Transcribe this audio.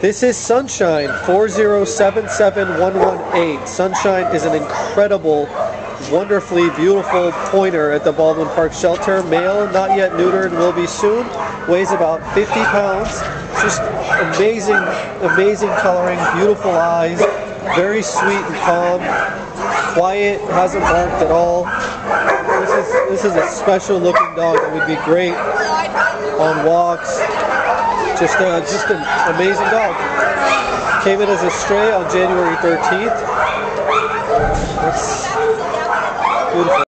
This is Sunshine, 4077118. Sunshine is an incredible, wonderfully beautiful pointer at the Baldwin Park Shelter. Male, not yet neutered, will be soon. Weighs about 50 pounds. Just amazing, amazing coloring, beautiful eyes, very sweet and calm, quiet, hasn't barked at all. This is a special looking dog that would be great on walks. Just an amazing dog. Came in as a stray on January 13th. That's beautiful.